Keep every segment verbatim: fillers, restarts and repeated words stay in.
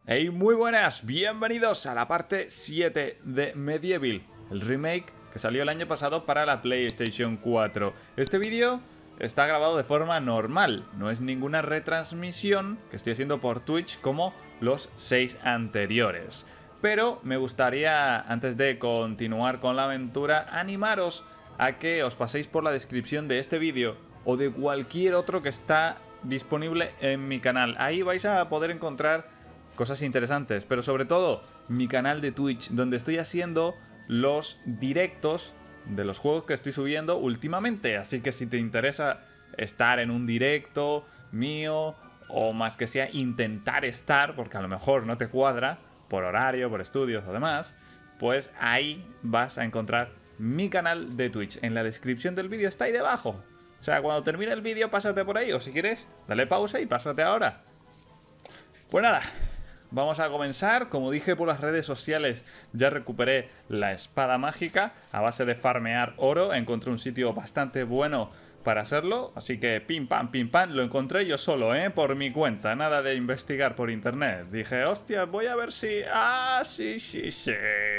Hey, muy buenas, bienvenidos a la parte siete de Medieval, el remake que salió el año pasado para la PlayStation cuatro. Este vídeo está grabado de forma normal, no es ninguna retransmisión que estoy haciendo por Twitch como los seis anteriores. Pero me gustaría, antes de continuar con la aventura, animaros a que os paséis por la descripción de este vídeo o de cualquier otro que está disponible en mi canal. Ahí vais a poder encontrar cosas interesantes, pero sobre todo mi canal de Twitch, donde estoy haciendo los directos de los juegos que estoy subiendo últimamente. Así que si te interesa estar en un directo mío, o más que sea intentar estar, porque a lo mejor no te cuadra por horario, por estudios o demás, pues ahí vas a encontrar mi canal de Twitch. En la descripción del vídeo está ahí debajo. O sea, cuando termine el vídeo pásate por ahí, o si quieres, dale pausa y pásate ahora. Pues nada, vamos a comenzar. Como dije por las redes sociales, ya recuperé la espada mágica a base de farmear oro. Encontré un sitio bastante bueno para hacerlo, así que pim pam, pim pam. Lo encontré yo solo, ¿eh? Por mi cuenta, nada de investigar por internet. Dije, hostia, voy a ver si... Ah, sí, sí, sí.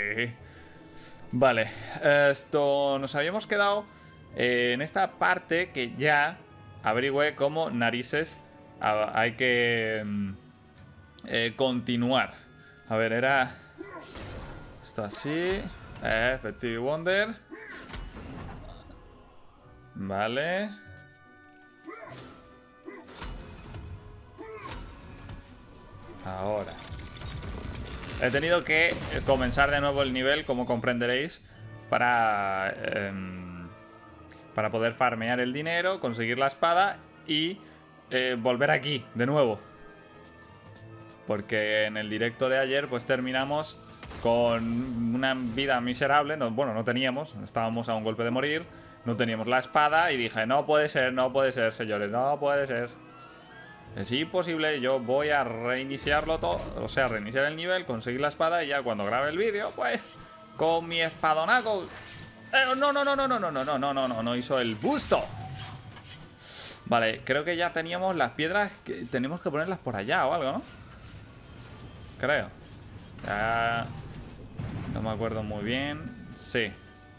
Vale, esto nos habíamos quedado eh, en esta parte que ya averigüé cómo narices hay que... Eh, continuar. A ver, era esto así. eh, Effective Wonder. Vale. Ahora he tenido que comenzar de nuevo el nivel, como comprenderéis, para eh, para poder farmear el dinero, conseguir la espada y eh, volver aquí de nuevo. Porque en el directo de ayer pues terminamos con una vida miserable. No, bueno, no teníamos, estábamos a un golpe de morir. No teníamos la espada y dije, no puede ser, no puede ser, señores, no puede ser. Es imposible, yo voy a reiniciarlo todo. O sea, reiniciar el nivel, conseguir la espada y ya cuando grabe el vídeo, pues con mi espadonaco. Eh, no, no, no, no, no, no, no, no, no, no, no, no hizo el busto. Vale, creo que ya teníamos las piedras, que tenemos que ponerlas por allá o algo, ¿no? Creo. Ya no me acuerdo muy bien. Sí.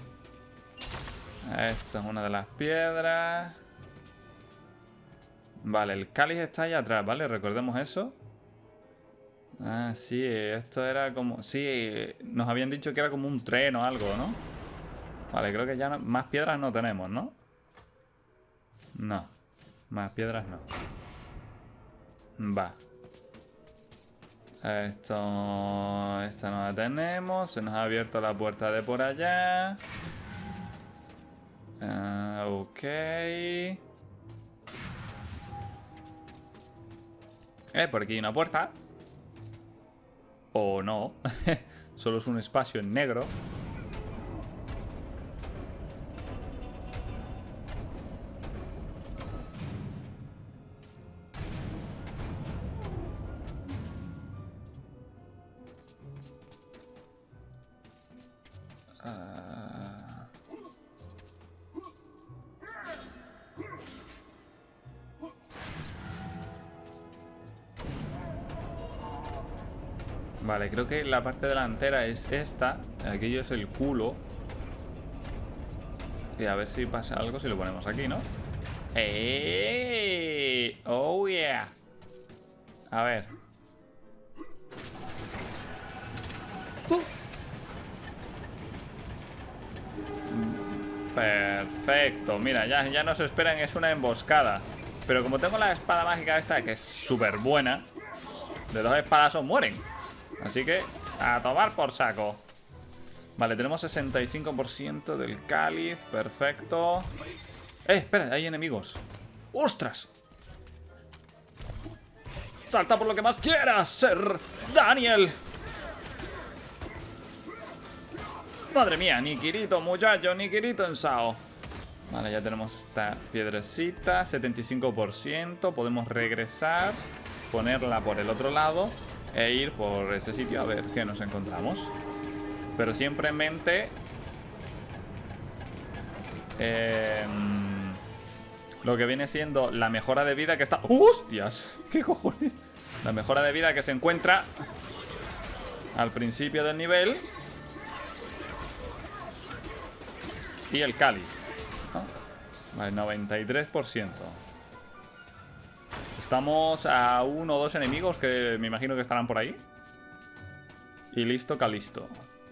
Esta es una de las piedras. Vale, el cáliz está allá atrás, ¿vale? Recordemos eso. Ah, sí, esto era como... Sí, nos habían dicho que era como un tren o algo, ¿no? Vale, creo que ya no... más piedras no tenemos, ¿no? No. Más piedras no. Va. Esto... Esta no la tenemos. Se nos ha abierto la puerta de por allá. Uh, ok. Eh, por aquí hay una puerta. O no. Solo es un espacio en negro. Vale, creo que la parte delantera es esta. Aquello es el culo. Y a ver si pasa algo si lo ponemos aquí, ¿no? ¡Ey! ¡Oh, yeah! A ver. Perfecto. Mira, ya, ya nos esperan. Es una emboscada. Pero como tengo la espada mágica esta, que es súper buena, de dos espadazos mueren. Así que a tomar por saco. Vale, tenemos sesenta y cinco por ciento del cáliz. Perfecto. Eh, espera, hay enemigos. ¡Ostras! ¡Salta por lo que más quieras, Ser Daniel! Madre mía, Nikirito, muchacho, Nikirito en Sao. Vale, ya tenemos esta piedrecita. setenta y cinco por ciento. Podemos regresar, ponerla por el otro lado e ir por ese sitio a ver qué nos encontramos. Pero siempre en mente eh, lo que viene siendo la mejora de vida que está... ¡Hostias! ¿Qué cojones? La mejora de vida que se encuentra al principio del nivel. Y el cáliz, ¿no? Vale, noventa y tres por ciento. Estamos a uno o dos enemigos que me imagino que estarán por ahí. Y listo, Calisto.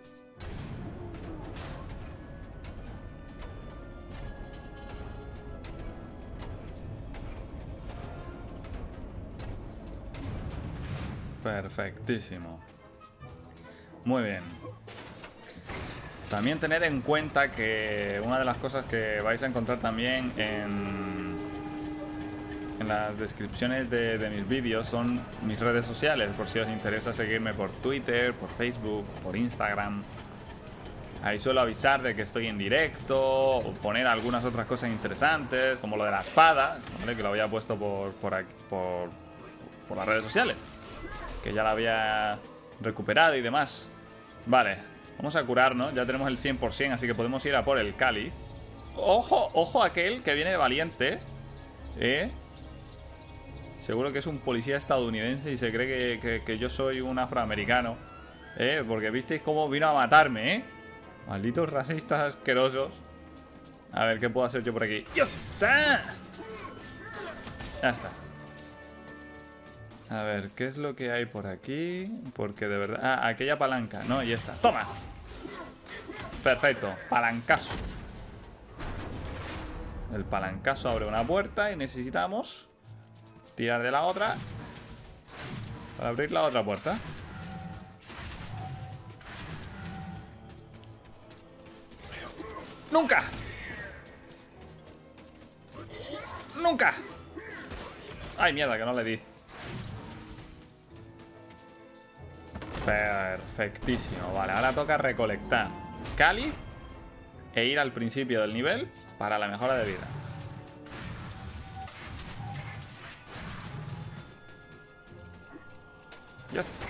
Perfectísimo. Muy bien. También tened en cuenta que una de las cosas que vais a encontrar también en, en las descripciones de, de mis vídeos son mis redes sociales, por si os interesa seguirme por Twitter, por Facebook, por Instagram. Ahí suelo avisar de que estoy en directo o poner algunas otras cosas interesantes, como lo de la espada, ¿vale? Que lo había puesto por, por, aquí, por, por las redes sociales, que ya la había recuperado y demás. Vale. Vamos a curarnos, ya tenemos el cien por cien, así que podemos ir a por el cáliz. Ojo, ojo aquel que viene de valiente. ¿Eh? Seguro que es un policía estadounidense y se cree que, que, que yo soy un afroamericano. ¿Eh? Porque visteis cómo vino a matarme, ¿eh? Malditos racistas asquerosos. A ver, ¿qué puedo hacer yo por aquí? ¡Yes! ¡Ah! Ya está. A ver, ¿qué es lo que hay por aquí? Porque de verdad... Ah, aquella palanca. No, y esta. ¡Toma! Perfecto. Palancazo. El palancazo abre una puerta y necesitamos tirar de la otra para abrir la otra puerta. ¡Nunca! ¡Nunca! ¡Ay, mierda, que no le di! Perfectísimo. Vale, ahora toca recolectar cáliz e ir al principio del nivel para la mejora de vida. Yes.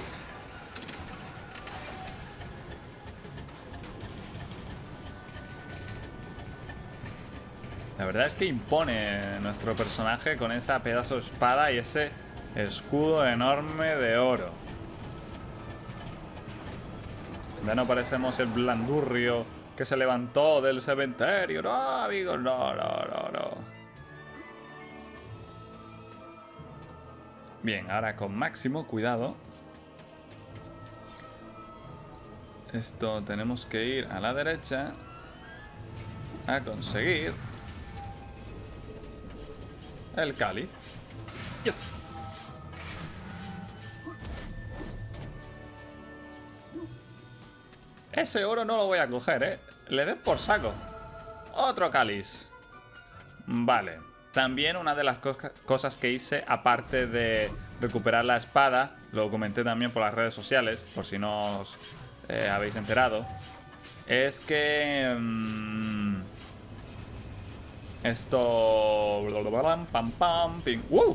La verdad es que impone nuestro personaje con esa pedazo de espada y ese escudo enorme de oro. Ya no parecemos el blandurrio que se levantó del cementerio. No, amigos, no, no, no, no. Bien, ahora con máximo cuidado. Esto tenemos que ir a la derecha a conseguir el cáliz. Yes. Ese oro no lo voy a coger, ¿eh? Le den por saco. Otro cáliz. Vale. También una de las co cosas que hice, aparte de recuperar la espada, lo comenté también por las redes sociales, por si no os eh, habéis enterado, es que... Mmm, esto... Pam, pam, ping. ¡Wow!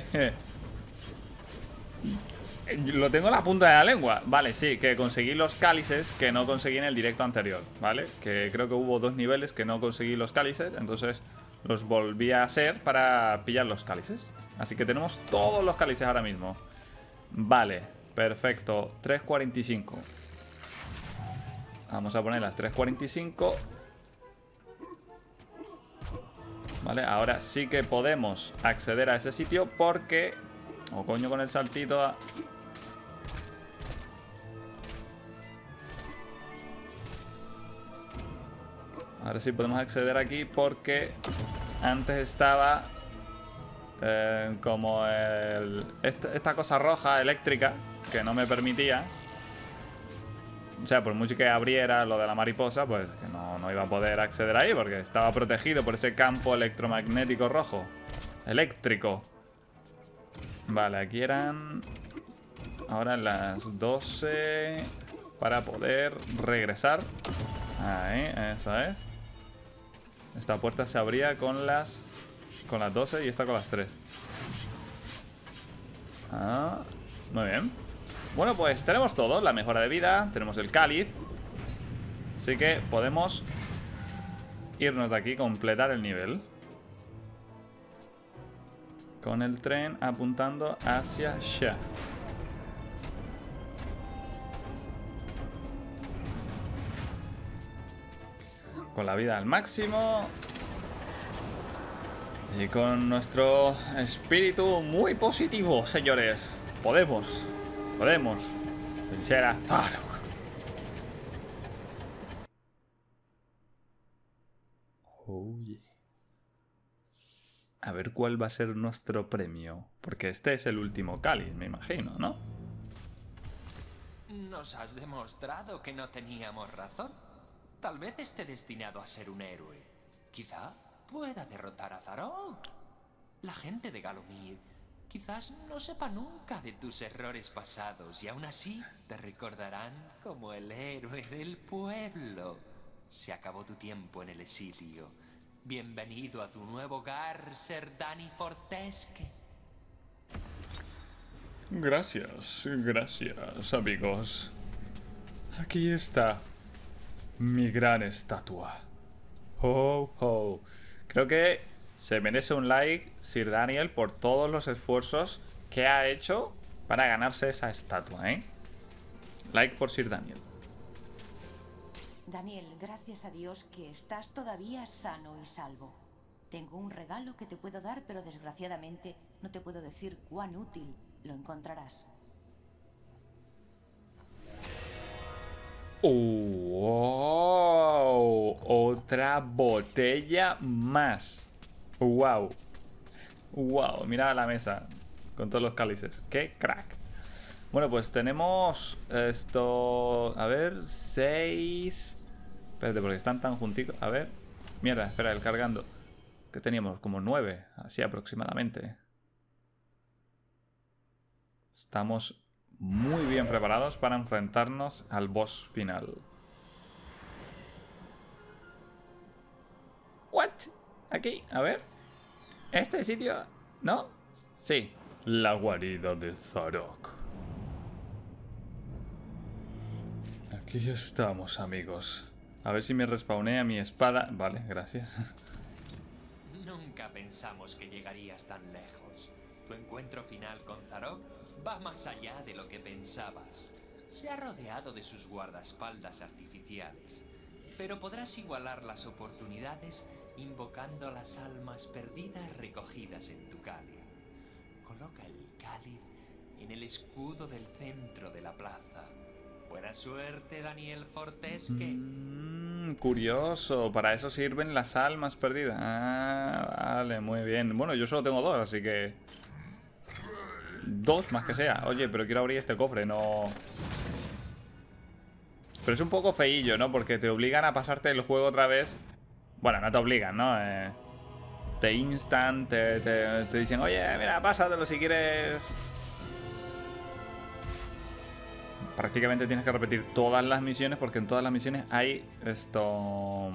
Lo tengo en la punta de la lengua. Vale, sí, que conseguí los cálices que no conseguí en el directo anterior, ¿vale? Que creo que hubo dos niveles que no conseguí los cálices, entonces los volví a hacer para pillar los cálices. Así que tenemos todos los cálices ahora mismo. Vale, perfecto. tres cuarenta y cinco. Vamos a poner las tres cuarenta y cinco. Vale, ahora sí que podemos acceder a ese sitio porque... O coño con el saltito a... Ahora sí podemos acceder aquí porque antes estaba eh, como el, esta, esta cosa roja eléctrica que no me permitía. O sea, por mucho que abriera lo de la mariposa, pues que no, no iba a poder acceder ahí porque estaba protegido por ese campo electromagnético rojo. Eléctrico. Vale, aquí eran ahora las doce para poder regresar. Ahí, eso es. Esta puerta se abría con las con las doce y esta con las tres. Ah, muy bien. Bueno, pues tenemos todo. La mejora de vida, tenemos el cáliz. Así que podemos irnos de aquí, completar el nivel. Con el tren apuntando hacia allá. con la vida al máximo. Y con nuestro espíritu muy positivo, señores. Podemos, podemos vencer a Zarok. Oh, yeah. A ver cuál va a ser nuestro premio. Porque este es el último cáliz, me imagino, ¿no? Nos has demostrado que no teníamos razón. Tal vez esté destinado a ser un héroe. Quizá pueda derrotar a Zarok. La gente de Galomir quizás no sepa nunca de tus errores pasados y aún así te recordarán como el héroe del pueblo. Se acabó tu tiempo en el exilio. Bienvenido a tu nuevo hogar, Ser Dani Fortesque. Gracias, gracias, amigos. Aquí está mi gran estatua. Oh, oh. Creo que se merece un like Sir Daniel por todos los esfuerzos que ha hecho para ganarse esa estatua, ¿eh? Like por Sir Daniel. Daniel, gracias a Dios que estás todavía sano y salvo. Tengo un regalo que te puedo dar, pero desgraciadamente no te puedo decir cuán útil lo encontrarás. ¡Wow! Otra botella más. ¡Wow! ¡Wow! Mira la mesa con todos los cálices. ¡Qué crack! Bueno, pues tenemos esto... A ver, seis... Espérate, porque están tan juntitos. A ver... Mierda, espera, el cargando. Que teníamos como nueve, así aproximadamente. Estamos muy bien preparados para enfrentarnos al boss final. ¿What? Aquí, a ver. ¿Este sitio? ¿No? Sí. La guarida de Zarok. Aquí estamos, amigos. A ver si me respawnea mi espada. Vale, gracias. Nunca pensamos que llegarías tan lejos. Tu encuentro final con Zarok va más allá de lo que pensabas. Se ha rodeado de sus guardaespaldas artificiales, pero podrás igualar las oportunidades invocando las almas perdidas recogidas en tu cáliz. Coloca el cáliz en el escudo del centro de la plaza. Buena suerte, Daniel Fortesque. Mm, curioso, para eso sirven las almas perdidas. Ah, vale, muy bien. Bueno, yo solo tengo dos, así que... Dos más que sea. Oye, pero quiero abrir este cofre, no... Pero es un poco feillo, ¿no? Porque te obligan a pasarte el juego otra vez. Bueno, no te obligan, ¿no? Eh, te instan, te, te, te dicen, oye, mira, pásatelo si quieres... Prácticamente tienes que repetir todas las misiones porque en todas las misiones hay esto...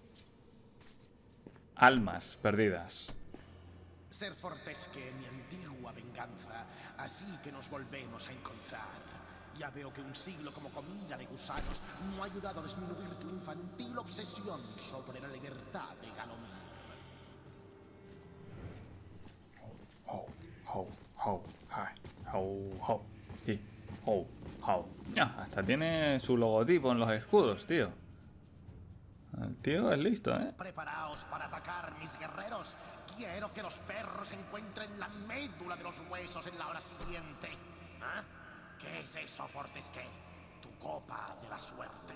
almas perdidas. Ser Fortesque, mi antigua venganza, así que nos volvemos a encontrar. Ya veo que un siglo como comida de gusanos no ha ayudado a disminuir tu infantil obsesión sobre la libertad de Galomir. Ho, ho, ho, hi, ho, ho, y ho, ho. Ah, hasta tiene su logotipo en los escudos, tío. El tío es listo, ¿eh? Preparaos para atacar, mis guerreros. Quiero que los perros encuentren la médula de los huesos en la hora siguiente. ¿Ah? ¿Qué es eso, Fortesque? Tu copa de la suerte.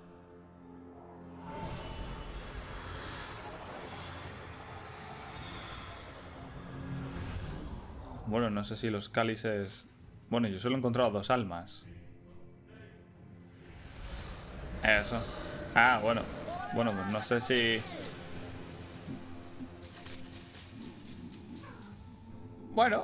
Bueno, no sé si los cálices... Bueno, yo solo he encontrado dos almas. Eso. Ah, bueno. Bueno, pues no sé si... Bueno.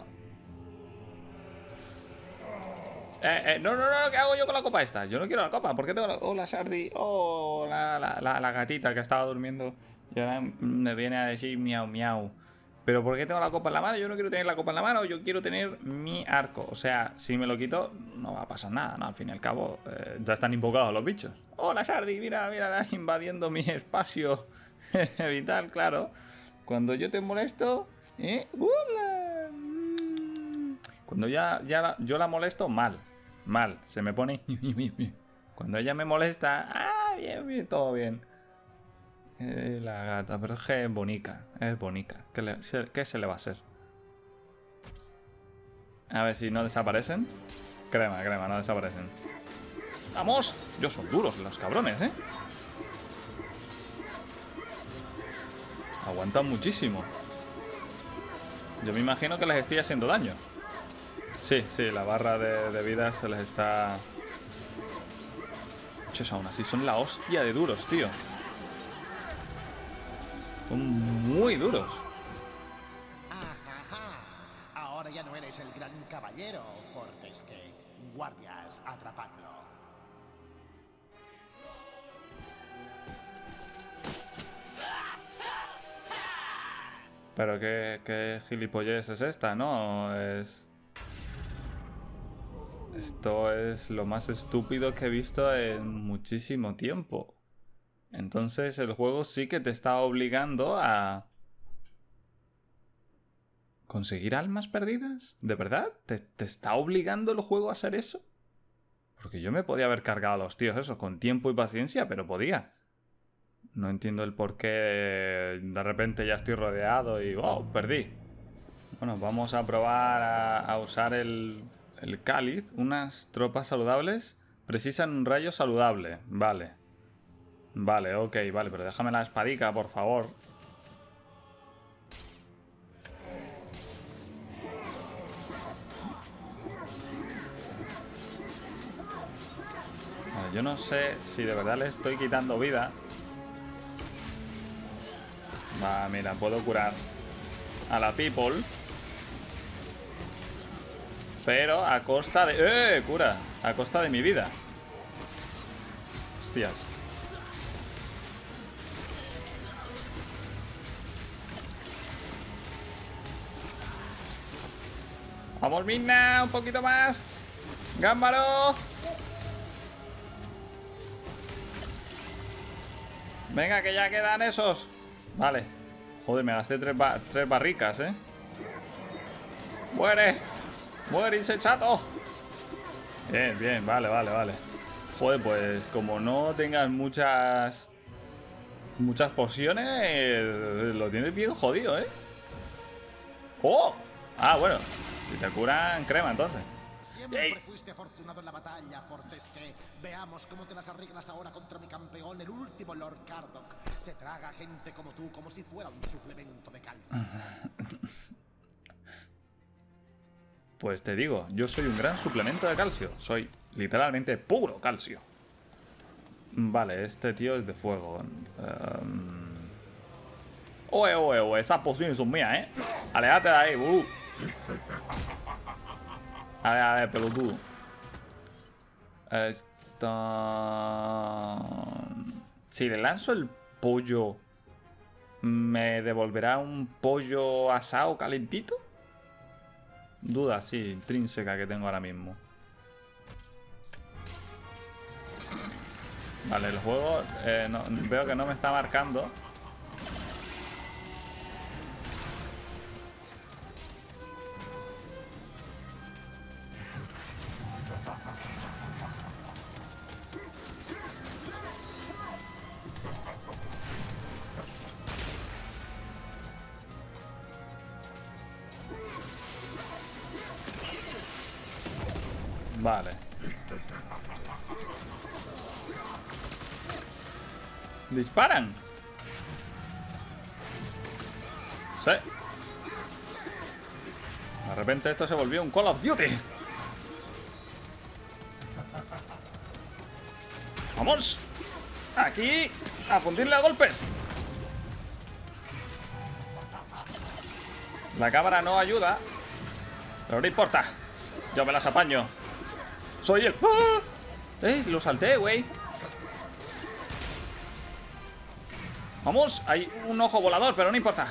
Eh, eh, no, no, no, ¿qué hago yo con la copa esta? Yo no quiero la copa. ¿Por qué tengo la... Oh, la Sardi. Oh, la, la, la, la gatita que estaba durmiendo. Y ahora me viene a decir miau, miau. Pero ¿por qué tengo la copa en la mano? Yo no quiero tener la copa en la mano. Yo quiero tener mi arco. O sea, si me lo quito, no va a pasar nada, ¿no? Al fin y al cabo, eh, ya están invocados los bichos. ¡Oh, la Sardi! Mira, mira, invadiendo mi espacio vital, claro. Cuando yo te molesto... ¿eh? ¡Hola! Cuando ya, ya la, yo la molesto, mal. Mal. Se me pone... Cuando ella me molesta... ¡Ah, bien, bien! Todo bien. Eh, la gata, pero es que es bonita. Es bonita. ¿Qué, le, ¿Qué se le va a hacer? A ver si no desaparecen. Crema, crema, no desaparecen. ¡Vamos! Yo son duros los cabrones, ¿eh? Aguantan muchísimo. Yo me imagino que les estoy haciendo daño. Sí, sí, la barra de, de vida se les está... Chos, aún así son la hostia de duros, tío. Son muy duros. Ajaja. Ahora ya no eres el gran caballero, Fortesque. Guardias, atrapadlo. Pero qué, qué gilipollez es esta, ¿no? Es... Esto es lo más estúpido que he visto en muchísimo tiempo. Entonces el juego sí que te está obligando a... ¿Conseguir almas perdidas? ¿De verdad? ¿Te, te está obligando el juego a hacer eso? Porque yo me podía haber cargado a los tíos esos con tiempo y paciencia, pero podía. No entiendo el por qué de repente ya estoy rodeado y wow, perdí. Bueno, vamos a probar a, a usar el, el cáliz. Unas tropas saludables precisan un rayo saludable. Vale. Vale, ok, vale, pero déjame la espadica, por favor. Vale, yo no sé si de verdad le estoy quitando vida. Va, mira, puedo curar a la people. Pero a costa de... ¡Eh! Cura. A costa de mi vida. Hostias. Vamos, Midna. Un poquito más. ¡Gámbaro! Venga, que ya quedan esos. Vale. Joder, me gasté tres, ba tres barricas, ¿eh? ¡Muere! ¡Muere ese chato! Bien, bien, vale, vale, vale. Joder, pues como no tengas muchas... Muchas pociones, eh, lo tienes bien jodido, ¿eh? ¡Oh! Ah, bueno. Si te curan crema, entonces. Siempre ¡Ey! fuiste afortunado en la batalla, Fortesque. Veamos cómo te las arreglas ahora contra mi campeón, el último Lord Cardock. Se traga gente como tú como si fuera un suplemento de calcio. Pues te digo, yo soy un gran suplemento de calcio. Soy literalmente puro calcio. Vale, este tío es de fuego. Um... Oe, oe, oe, esas pociones son mías, ¿eh? Alejate de ahí, uh. A ver, a ver, pelotudo. Esto... Si le lanzo el pollo, ¿me devolverá un pollo asado calentito? Duda, sí, intrínseca que tengo ahora mismo. Vale, el juego eh, no, veo que no me está marcando. Vale. ¿Disparan? Sí. De repente esto se volvió un Call of Duty. ¡Vamos! Aquí, a fundirle a golpes. La cámara no ayuda, pero no importa. Yo me las apaño. Soy el... ¡Ah! ¡Eh! Lo salté, güey. Vamos, hay un ojo volador, pero no importa.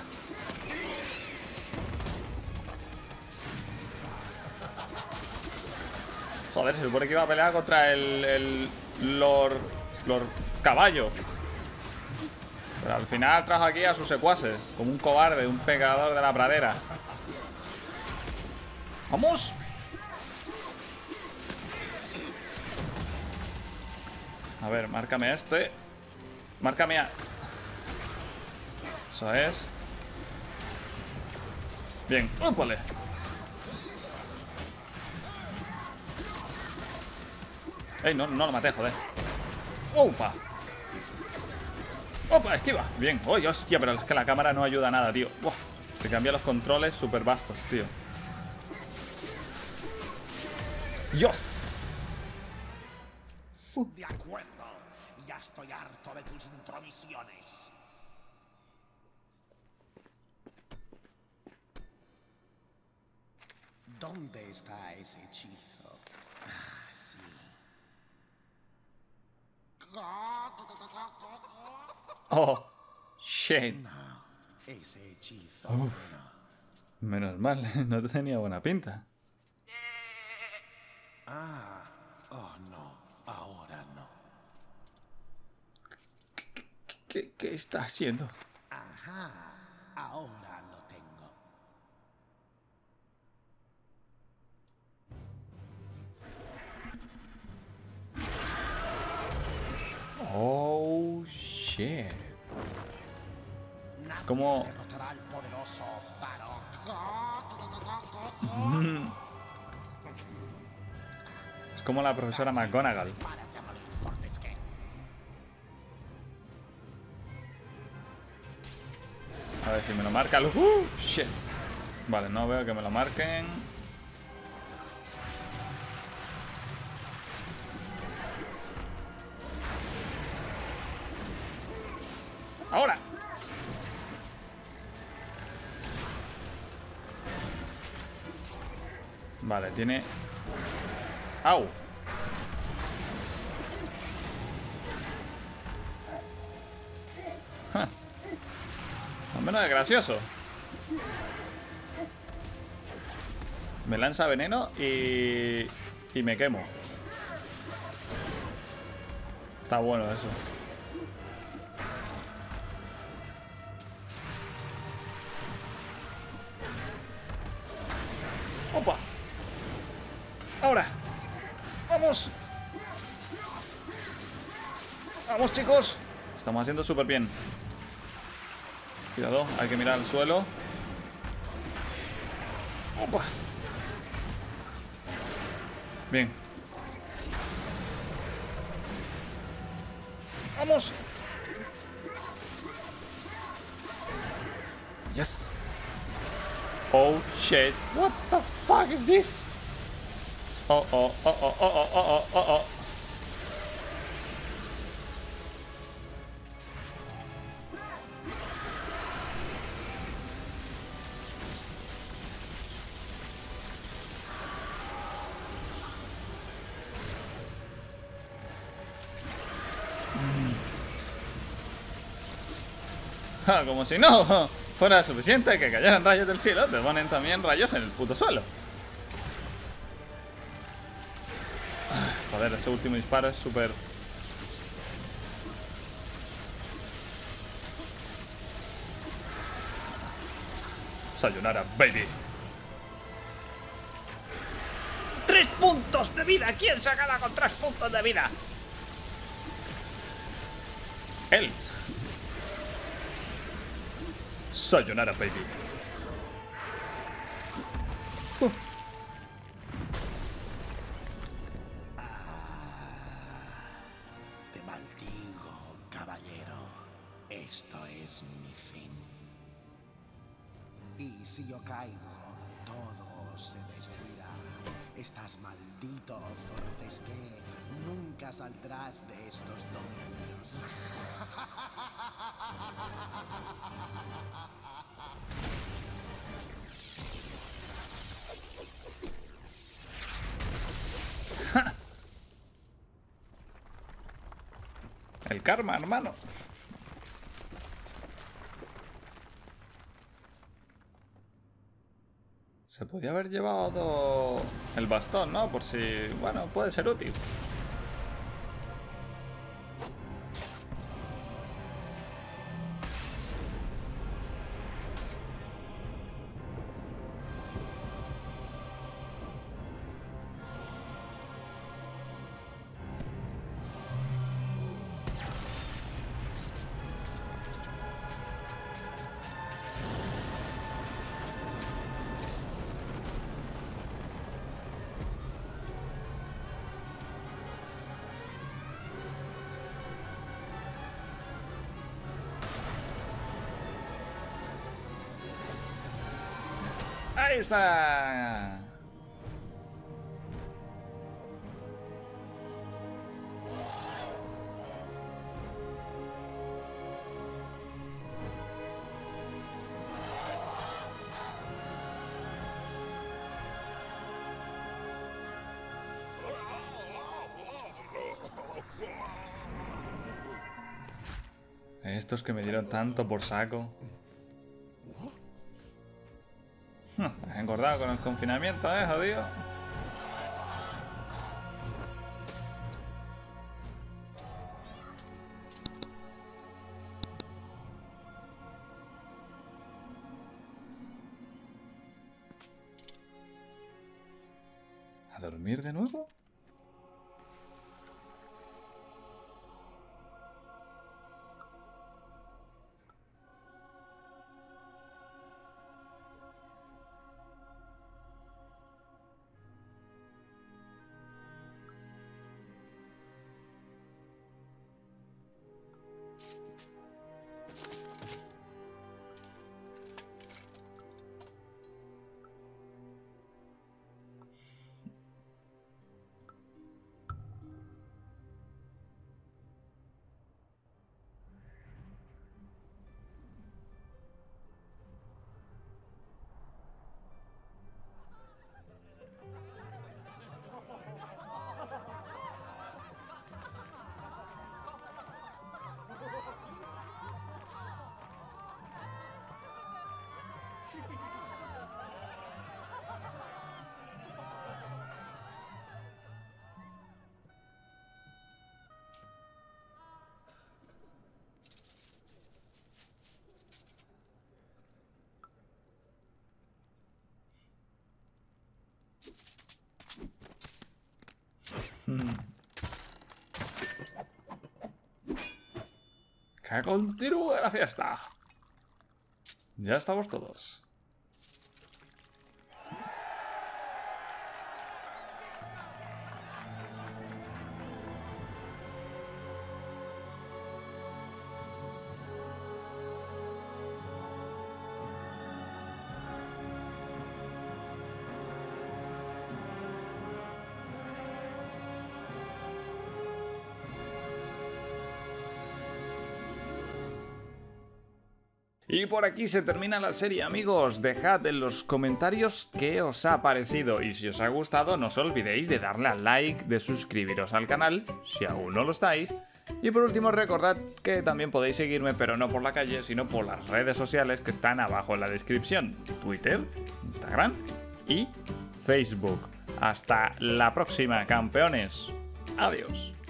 Joder, se supone que iba a pelear contra el... el Lord... Lord Caballo. Pero al final trajo aquí a sus secuaces. Como un cobarde, un pecador de la pradera. ¡Vamos! A ver, márcame este. Márcame a... Eso es. Bien, ¡ópale! Ey, no, no lo maté, joder. ¡Opa! ¡Opa! Esquiva. Bien. ¡Oye, hostia! Pero es que la cámara no ayuda a nada, tío. ¡Buah! Se cambia los controles súper vastos, tío. ¡Dios! De acuerdo. Ya estoy harto de tus intromisiones. ¿Dónde está ese hechizo? Ah, sí. ¡Oh! ¡Shit! No, ese hechizo. Uf. Menos mal, no tenía buena pinta. Ah, oh no, ahora no. ¿Qué, qué está haciendo? Ajá, ahora lo tengo. Oh, shit. Nadie como- derrotará al poderoso Zarok. Es como la profesora McGonagall. Párate a morir, Fortesque. A ver si me lo marca. ¡Uh! Shit. Vale, no veo que me lo marquen. ¡Ahora! Vale, tiene... ¡Au! Ja. Al menos es gracioso. Me lanza veneno y... y me quemo. Está bueno eso. ¡Opa! ¡Ahora! ¡Vamos! ¡Vamos, chicos! Estamos haciendo súper bien. Cuidado, hay que mirar al suelo. ¡Opa! Bien. ¡Vamos! ¡Yes! Oh shit! What the fuck is this? Oh oh oh oh oh oh oh oh oh. Ja, como si no fuera suficiente que cayeran rayos del cielo, te ponen también rayos en el puto suelo. Ah, joder, ese último disparo es súper... Sayonara, baby. ¡Tres puntos de vida! ¿Quién se gana con tres puntos de vida? Él. Sayonara, baby. So. Te maldigo, caballero. Esto es mi fin. Y si yo caigo, todo se destruirá. Estás maldito, Fortesque. Nunca saldrás de estos dominios. El karma, hermano. Se podía haber llevado el bastón, ¿no? Por si... bueno, puede ser útil. Ahí está. Estos que me dieron tanto por saco. Has engordado con el confinamiento, eh, jodido. ¿A dormir de nuevo? Hmm. Que continúe la fiesta. Ya estamos todos. Y por aquí se termina la serie, amigos. Dejad en los comentarios qué os ha parecido. Y si os ha gustado, no os olvidéis de darle al like, de suscribiros al canal, si aún no lo estáis. Y por último, recordad que también podéis seguirme, pero no por la calle, sino por las redes sociales que están abajo en la descripción. Twitter, Instagram y Facebook. Hasta la próxima, campeones. Adiós.